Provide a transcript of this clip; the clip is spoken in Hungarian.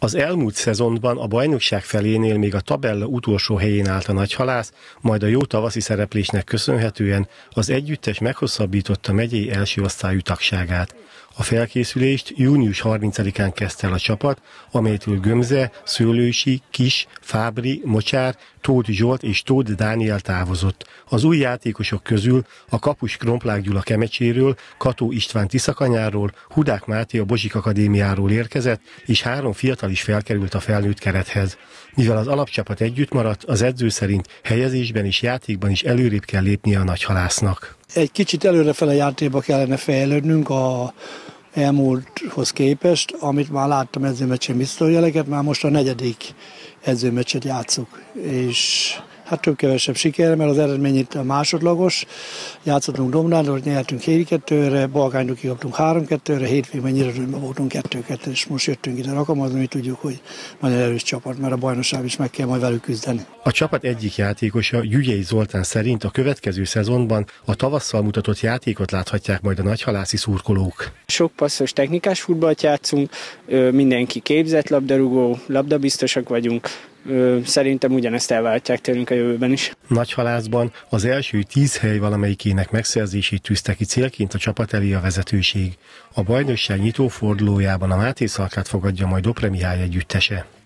Az elmúlt szezonban a bajnokság felénél még a tabella utolsó helyén állt a Nagyhalász, majd a jó tavaszi szereplésnek köszönhetően az együttes meghosszabbította megyei első osztályú tagságát. A felkészülést június 30-án kezdte el a csapat, amelytől Gömze, Szőlősi, Kis, Fábri, Mocsár, Tóth Zsolt és Tóth Dániel távozott. Az új játékosok közül a kapus Kromplák Gyula Kemecséről, Kató István Tiszakanyáról, Hudák Máté a Bozsik Akadémiáról érkezett, és 3 fiatal is felkerült a felnőtt kerethez. Mivel az alapcsapat együtt maradt, az edző szerint helyezésben és játékban is előrébb kell lépnie a Nagyhalásznak. Egy kicsit előrefele játékba kellene fejlődnünk a elmúlthoz képest, amit már láttam edzőmeccsen biztos jeleket, már most a 4. edzőmeccset játszuk, és hát több-kevesebb siker, mert az eredmény itt a másodlagos. Játszottunk Domnánról, nyertünk 7-2-re, Balkányról kikaptunk 3-2-re, hétvégén Nyíradonyban voltunk 2-2, és most jöttünk ide Rakamozni, mi tudjuk, hogy nagyon erős csapat, mert a bajnokság is meg kell majd velük küzdeni. A csapat egyik játékosa, Gyügyei Zoltán szerint a következő szezonban a tavasszal mutatott játékot láthatják majd a nagyhalászi szurkolók. Sok passzos technikás futballt játszunk, mindenki képzett labdarúgó, labdabiztosak vagyunk, szerintem ugyanezt elváltják tőlünk a jövőben is. Nagyhalászban az első 10 hely valamelyikének megszerzését tűzte ki célként a csapat elé a vezetőség. A bajnokság nyitófordulójában a Máté Szalkát fogadja majd Dopre Mihály együttese.